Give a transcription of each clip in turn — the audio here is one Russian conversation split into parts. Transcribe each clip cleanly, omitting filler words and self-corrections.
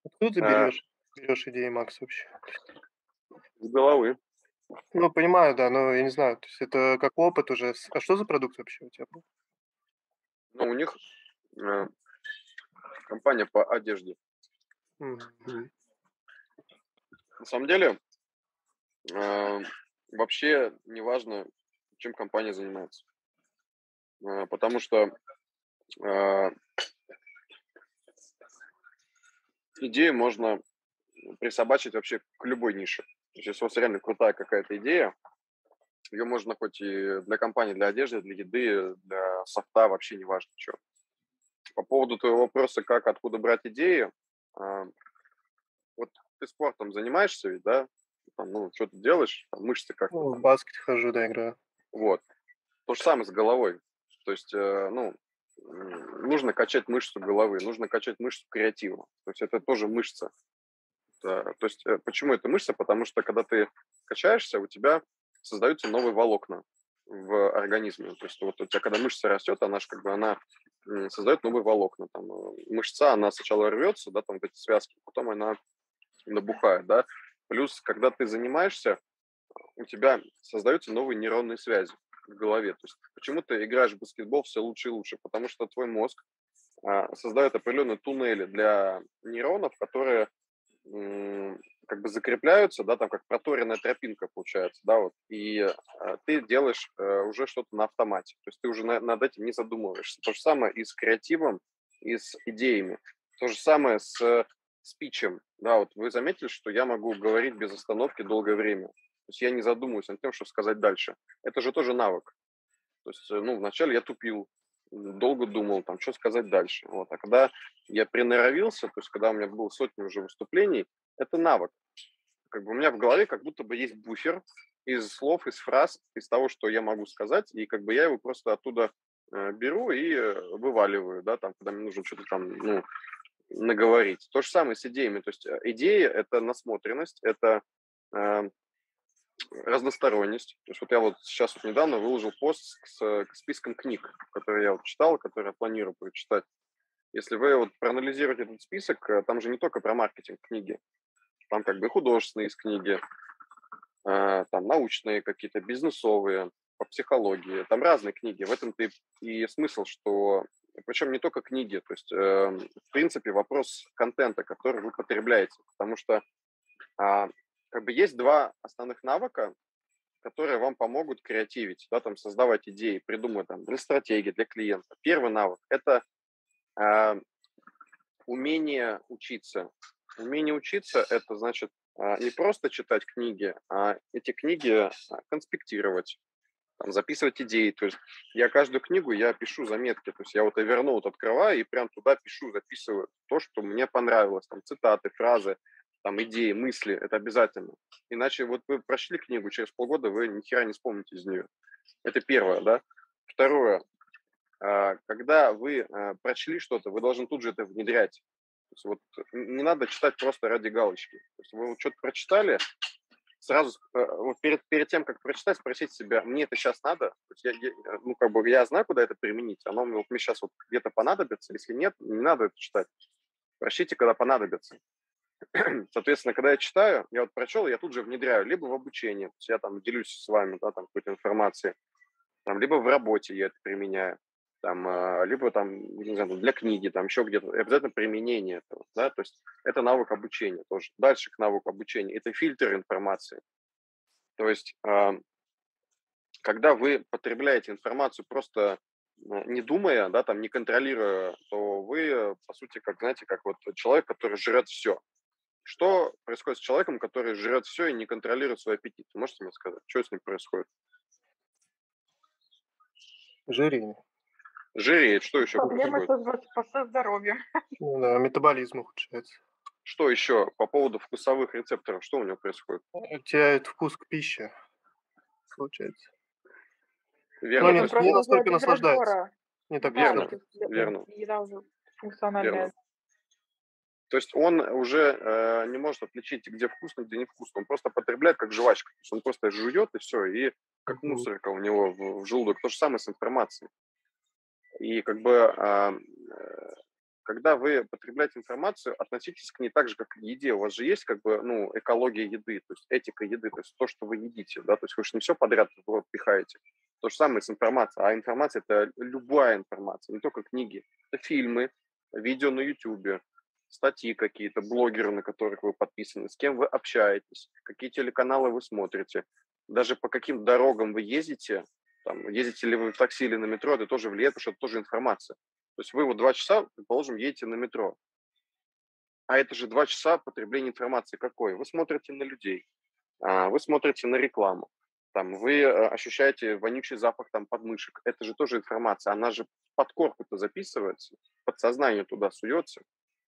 Откуда ты А, берешь идеи, Макс, вообще? с головы. Ну, понимаю, да, но я не знаю, то есть это как опыт уже. А что за продукт вообще у тебя был? Ну, у них, э, компания по одежде. Мгм. На самом деле, э, вообще неважно, чем компания занимается. Потому что, э, идею можно присобачить вообще к любой нише. То есть если у вас реально крутая какая-то идея, ее можно хоть и для компании, для одежды, для еды, для софта, вообще неважно чё. По поводу твоего вопроса, как, откуда брать идеи, а, вот ты спортом занимаешься ведь, да? Там, ну, что ты делаешь, там, мышцы как-то Ну, в там. баскет хожу, да, играю. Вот. То же самое с головой. То есть, ну, нужно качать мышцу головы, нужно качать мышцу креатива. То есть это тоже мышца. Да, то есть, почему это мышца? Потому что когда ты качаешься, у тебя создаются новые волокна в организме. То есть вот у тебя, когда мышца растет, она же как бы она создает новые волокна. Там, мышца, она сначала рвется, да, там вот эти связки, потом она набухает, да. Плюс, когда ты занимаешься, у тебя создаются новые нейронные связи в голове. То есть почему ты играешь в баскетбол все лучше и лучше? Потому что твой мозг создает определенные туннели для нейронов, которые как бы закрепляются, да, там как проторенная тропинка получается, да, вот, и ты делаешь уже что-то на автомате, то есть ты уже над этим не задумываешься. То же самое и с креативом, и с идеями. То же самое с спичем, да, вот вы заметили, что я могу говорить без остановки долгое время, то есть я не задумываюсь над тем, что сказать дальше. Это же тоже навык. То есть, ну, вначале я тупил, долго думал, там, что сказать дальше. Вот. А когда я приноровился, то есть когда у меня было сотни уже выступлений, это навык. Как бы у меня в голове как будто бы есть буфер из слов, из фраз, из того, что я могу сказать, и как бы я его просто оттуда беру и вываливаю, да, там, когда мне нужно что-то там, ну, наговорить. То же самое с идеями. То есть идея– это насмотренность, это э, разносторонность. То есть вот я вот сейчас вот недавно выложил пост к спискам книг, которые я вот читал, которые я планирую прочитать. Если вы вот проанализируете этот список, там же не только про маркетинг книги, там как бы художественные из книги, там научные какие-то, бизнесовые, по психологии, там разные книги. В этом-то и смысл, что причем не только книги, то есть, в принципе, вопрос контента, который вы потребляете, потому что а, как бы есть два основных навыка, которые вам помогут креативить, да, там, создавать идеи, придумывать там для стратегии, для клиента. Первый навык– это а, умение учиться. Умение учиться– это значит не просто читать книги, а эти книги конспектировать, там, записывать идеи. То есть я каждую книгу, я пишу заметки. То есть я вот Evernote открываю и прям туда пишу, записываю то, что мне понравилось. Там цитаты, фразы, там идеи, мысли. Это обязательно. Иначе вот вы прочли книгу, через полгода вы ни хера не вспомните из нее. Это первое, да. Второе, когда вы прочли что-то, вы должны тут же это внедрять. То есть вот не надо читать просто ради галочки. То есть вы вот что-то прочитали, сразу вот перед тем, как прочитать, спросить себя, мне это сейчас надо? То есть ну, как бы я знаю, куда это применить, оно вот мне сейчас вот где-то понадобится, если нет, не надо это читать. Прочтите, когда понадобится. Соответственно, когда я читаю, я вот прочел, я тут же внедряю либо в обучение, то есть я там делюсь с вами, да, там какой-то информацией, там, либо в работе я это применяю, там, либо там, не знаю, для книги, там еще где-то. И обязательно применение этого, да, то есть это навык обучения тоже. Дальше к навыку обучения– это фильтр информации. То есть, когда вы потребляете информацию просто не думая, да, там, не контролируя, то вы, по сути, как, знаете, как вот человек, который жрет все. Что происходит с человеком, который жрет все и не контролирует свой аппетит? Вы можете мне сказать, что с ним происходит? Жиреем. Жиреет, что еще Проблемы происходит? со здоровьем. Ну да, метаболизм ухудшается. Что еще по поводу вкусовых рецепторов? Что у него происходит? Теряет вкус к пище, получается. Ну, Верно, то Он есть не просто уже настолько без наслаждается. раздора. Не так Да, верно, если наслаждается. верно, еда уже верно. функциональная. То есть он уже не может отличить, где вкусно, где невкусно. Он просто потребляет как жвачка. То есть он просто жует и все, и как Мгм. мусорка у него в желудок. То же самое с информацией. И как бы когда вы потребляете информацию, относитесь к ней так же, как к еде. У вас же есть как бы, ну, экология еды, то есть этика еды, то есть то, что вы едите, да, то есть вы же не все подряд в рот пихаете. То же самое с информацией. А информация – это любая информация, не только книги. Это фильмы, видео на YouTube, статьи какие-то, блогеры, на которых вы подписаны, с кем вы общаетесь, какие телеканалы вы смотрите, даже по каким дорогам вы ездите, там, ездите ли вы в такси или на метро, это тоже влияет, потому что это тоже информация. То есть вы вот 2 часа, предположим, едете на метро, а это же 2 часа потребления информации какой? Вы смотрите на людей, вы смотрите на рекламу, там, вы ощущаете вонючий запах там подмышек. Это же тоже информация, она же под корку-то записывается, подсознание туда суется.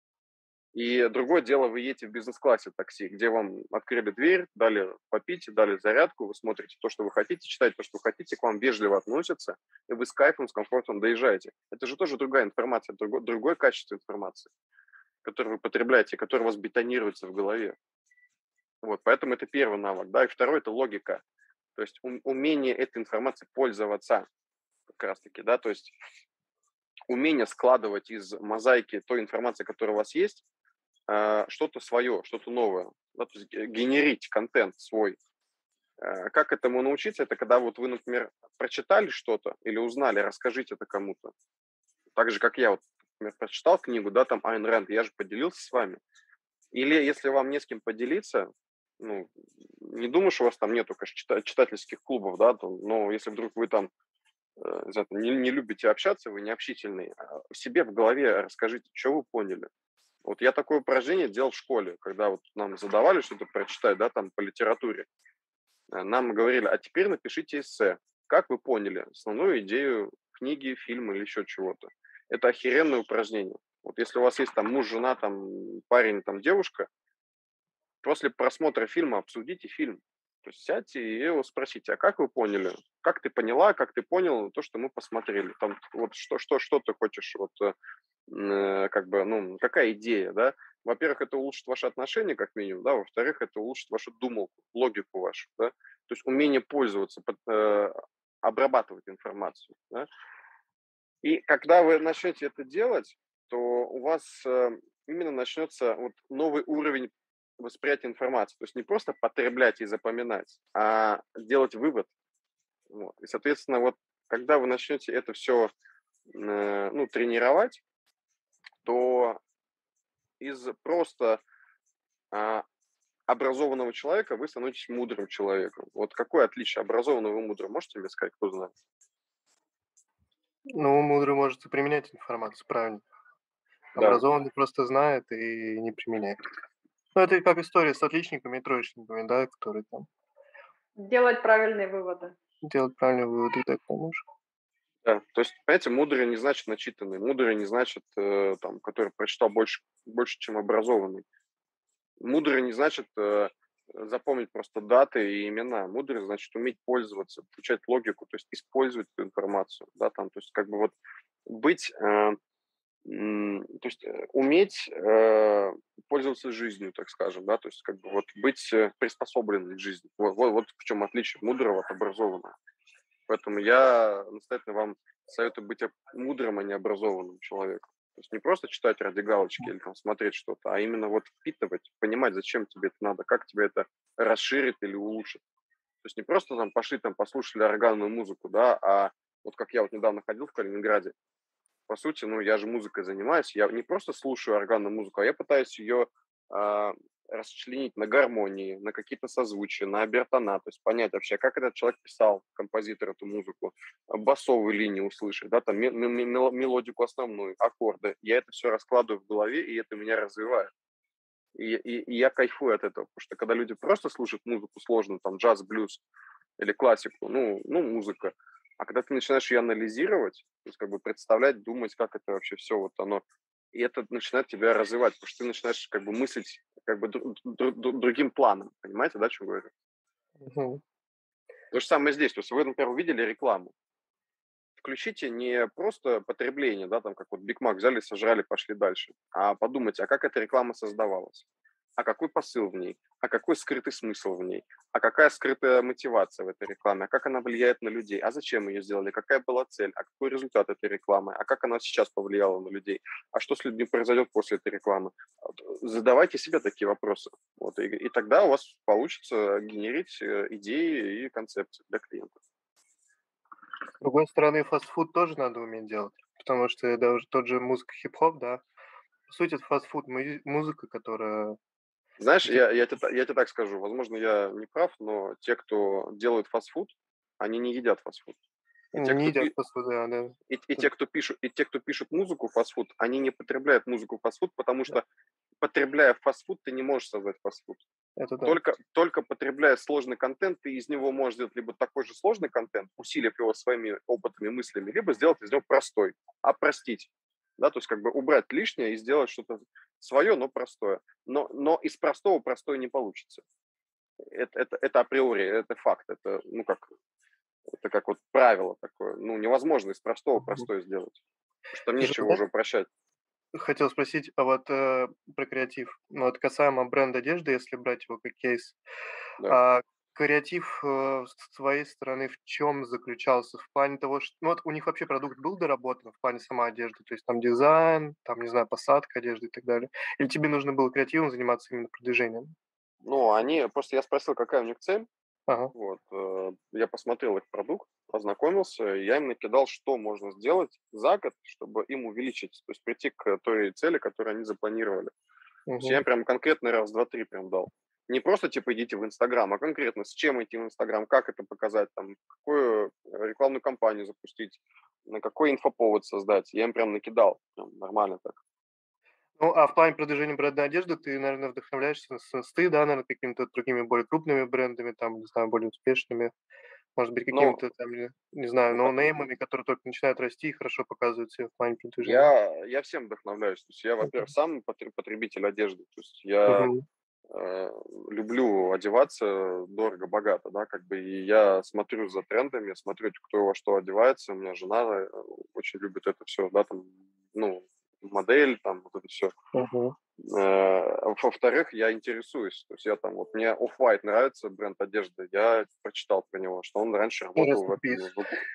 И другое дело, вы едете в бизнес-классе такси, где вам открыли дверь, дали попить, дали зарядку, вы смотрите то, что вы хотите, читаете то, что вы хотите, к вам вежливо относятся, и вы с кайфом, с комфортом доезжаете. Это же тоже другая информация, другое качество информации, которую вы потребляете, которое у вас бетонируется в голове. Вот, поэтому это первый навык, да, и второй – это логика, то есть умение этой информацией пользоваться как раз-таки, да, то есть умение складывать из мозаики той информации, которая у вас есть, что-то свое, что-то новое, да, то есть генерить контент свой. Как этому научиться? Это когда вот вы, например, прочитали что-то или узнали, расскажите это кому-то. Так же, как я вот, например, прочитал книгу, да, там Айн Рэнд, я же поделился с вами. Или если вам не с кем поделиться, ну, не думаю, что у вас там нету, конечно, читательских клубов, да, но если вдруг вы там не знаю, не любите общаться, вы не общительный, себе в голове расскажите, что вы поняли. Вот я такое упражнение делал в школе, когда вот нам задавали что-то прочитать, да, там по литературе. Нам говорили, а теперь напишите эссе. Как вы поняли основную идею книги, фильма или еще чего-то? Это охеренное упражнение. Вот если у вас есть там муж, жена, там парень, там девушка, после просмотра фильма обсудите фильм. То есть сядьте и его спросите, а как вы поняли? Как ты поняла, как ты понял то, что мы посмотрели? Там вот что ты хочешь, вот как бы, ну, какая идея, да? Во-первых, это улучшит ваши отношения, как минимум, да, во-вторых, это улучшит вашу думалку, логику вашу, да, то есть умение пользоваться, обрабатывать информацию, да. И когда вы начнете это делать, то у вас именно начнется вот новый уровень восприятия информации. То есть не просто потреблять и запоминать, а делать вывод. Вот. И, соответственно, вот когда вы начнете это все ну, тренировать, то из просто а, образованного человека вы становитесь мудрым человеком. Вот какое отличие образованного и мудрого? Можете мне сказать, кто знает? Ну, мудрый может и применять информацию, правильно. Да, Образованный просто знает и не применяет. Ну, это как история с отличниками и троечниками, да, которые там Делать правильные выводы. делают правильные выводы и так поможет. да. То есть, понимаете, мудрый не значит начитанный, мудрый не значит, там, который прочитал больше, чем образованный. Мудрый не значит запомнить просто даты и имена. Мудрый значит уметь пользоваться, включать логику, то есть использовать эту информацию, да, там, то есть как бы вот быть то есть уметь пользоваться жизнью, так скажем, да, то есть как бы вот быть приспособленным к жизни. Вот в чем отличие мудрого от образованного. Поэтому я настоятельно вам советую быть мудрым, а не образованным человеком. То есть не просто читать ради галочки или там смотреть что-то, а именно вот впитывать, понимать, зачем тебе это надо, как тебе это расширит или улучшит. То есть не просто там пошли, там послушали органную музыку, да, а вот как я вот недавно ходил в Калининграде, по сути, ну, я же музыкой занимаюсь, я не просто слушаю органную музыку, а я пытаюсь ее расчленить на гармонии, на какие-то созвучия, на обертона, то есть понять вообще, как этот человек писал, композитор, эту музыку, басовые линии услышать, да, там мелодику основную, аккорды. Я это все раскладываю в голове, и это меня развивает. И я кайфую от этого, потому что когда люди просто слушают музыку сложную, там джаз, блюз или классику, ну музыка, а когда ты начинаешь ее анализировать, то есть как бы представлять, думать, как это вообще все вот оно, и это начинает тебя развивать, потому что ты начинаешь как бы мыслить как бы другим планом, понимаете, да, о чем говорю? Мгм. То же самое здесь, то есть вы, например, увидели рекламу, включите не просто потребление, да, там как вот Биг Мак взяли, сожрали, пошли дальше, а подумайте, а как эта реклама создавалась, а какой посыл в ней, а какой скрытый смысл в ней, а какая скрытая мотивация в этой рекламе, а как она влияет на людей, а зачем ее сделали, какая была цель, а какой результат этой рекламы, а как она сейчас повлияла на людей, а что с людьми произойдет после этой рекламы. Вот, задавайте себе такие вопросы. Вот, и тогда у вас получится генерить идеи и концепции для клиентов. С другой стороны, фастфуд тоже надо уметь делать, потому что даже тот же музыка хип-хоп, да, по сути, это фастфуд музыка, которая Знаешь, какие-то я тебе так скажу, возможно, я не прав, но те, кто делают фастфуд, они не едят фастфуд. И те, не кто, едят пи- фастфуд, да. и те, кто пишут музыку фастфуд, они не потребляют музыку фастфуд, потому что, потребляя фастфуд, ты не можешь создать фастфуд. Это да. Только потребляя сложный контент, ты из него можешь сделать либо такой же сложный контент, усилив его своими опытами, мыслями, либо сделать из него простой, опростить. Да, то есть как бы убрать лишнее и сделать что-то свое, но простое. Но из простого простое не получится. Это априори, это факт. Это как вот правило такое. Ну, невозможно из простого Мгм. простое сделать. Потому что там Слушай, нечего уже упрощать. хотел спросить, а вот, про креатив. Ну, вот касаемо бренда одежды, если брать его как кейс, Да. а, креатив, с твоей стороны в чем заключался? В плане того, что ну, вот у них вообще продукт был доработан в плане сама одежды, то есть там дизайн, там, не знаю, посадка одежды и так далее? Или тебе нужно было креативом заниматься именно продвижением? Ну, просто я спросил, какая у них цель. Ага. Вот, я посмотрел их продукт, ознакомился, и я им накидал, что можно сделать за год, чтобы им увеличить, то есть прийти к той цели, которую они запланировали. То есть я Мгм. им прям конкретный раз, два, три прям дал. Не просто типа идите в Инстаграм, а конкретно с чем идти в Инстаграм, как это показать, там, какую рекламную кампанию запустить, на какой инфоповод создать. Я им прям накидал, прям нормально так. Ну, а в плане продвижения бренда одежды ты, наверное, вдохновляешься с инсты, да, наверно, какими-то другими более крупными брендами, там, не знаю, более успешными, может быть, Ну, какими-то там, не знаю, ну, ко- ноунеймами, которые только начинают расти и хорошо показывают себя в плане продвижения. я всем вдохновляюсь. То есть я, Мгм. во-первых, сам потребитель одежды. То есть я Мгм. э, люблю одеваться дорого-богато, да, как бы, и я смотрю за трендами, смотрю, кто во что одевается, у меня жена очень любит это все, да, там, ну, модель, там, вот это все. Мгм. Во-вторых, я интересуюсь, то есть я там, вот мне Off-White нравится, бренд одежды, я прочитал про него, что он раньше Rest работал in peace.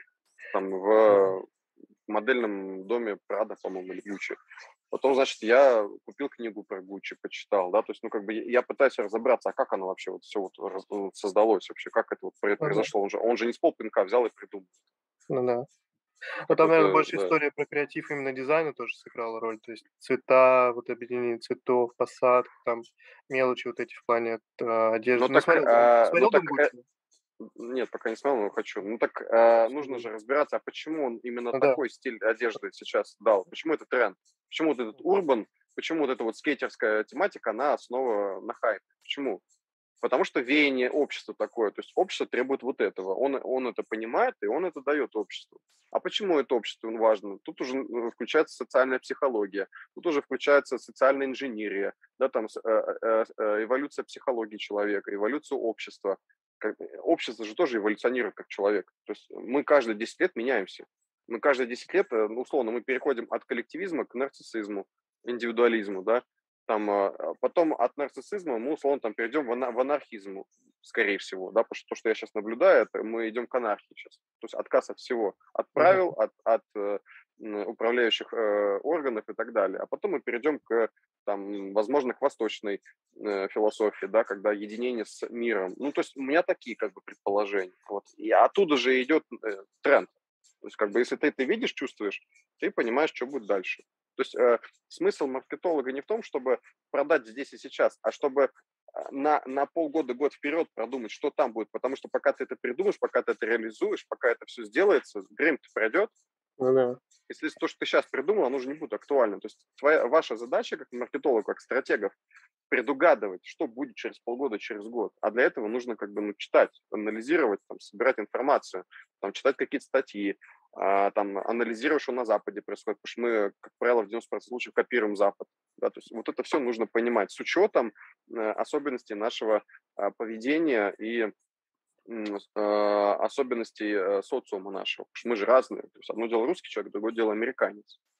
там, Мгм. в модельном доме Prada, по-моему, или Gucci. Потом, значит, я купил книгу про Гуччи, почитал, да, то есть, ну, как бы я пытаюсь разобраться, а как оно вообще вот все вот создалось вообще, как это вот Ну да, произошло. Он же не с полпинка взял и придумал. ну да. Ну, там, наверно, Какой-то, больше да. история про креатив именно дизайна тоже сыграла роль. То есть цвета, вот объединение цветов, посадка, там мелочи вот эти в плане, Ну одежды. Ну, так, смотрел, да? ну Смотрел так, "Дом Гуччи"? нет, пока не смотрел, но хочу. Ну так нужно Мгм. же разбираться, а почему он именно Ну да. такой стиль одежды сейчас дал? Почему это тренд? Почему вот этот урбан, почему вот эта вот скейтерская тематика, она основа на хайпе? Почему? Потому что веяние общества такое, то есть общество требует вот этого, он это понимает, и он это дает обществу. А почему это обществу важно? Тут уже включается социальная психология, тут уже включается социальная инженерия, да, там эволюция психологии человека, эволюция общества. Общество же тоже эволюционирует как человек. То есть мы каждые 10 лет меняемся. Мы каждые 10 лет, ну, условно, мы переходим от коллективизма к нарциссизму, индивидуализму, да, там, потом от нарциссизма мы, условно, там, перейдем в анархизм, скорее всего, да, потому что то, что я сейчас наблюдаю, это мы идем к анархии сейчас. То есть отказ от всего, от Мгм. правил, от управляющих органов и так далее. А потом мы перейдем к, там, возможно, к восточной философии, да, когда единение с миром. Ну, то есть у меня такие, как бы, предположения. Вот. И оттуда же идет тренд. То есть, как бы, если ты это видишь, чувствуешь, ты понимаешь, что будет дальше. То есть смысл маркетолога не в том, чтобы продать здесь и сейчас, а чтобы на полгода, год вперед продумать, что там будет. Потому что пока ты это придумаешь, пока ты это реализуешь, пока это все сделается, время-то пройдет. Ну да. Если то, что ты сейчас придумал, оно уже не будет актуально. То есть ваша задача как маркетолога, как стратегов, предугадывать, что будет через полгода, через год. А для этого нужно как бы, ну, читать, анализировать, там, собирать информацию, там, читать какие-то статьи, там, анализировать, что на Западе происходит, потому что мы, как правило, в 90% случаев копируем Запад. Да, то есть вот это все нужно понимать с учетом особенностей нашего поведения и особенностей социума нашего. Потому что мы же разные. То есть одно дело русский человек, другое дело американец.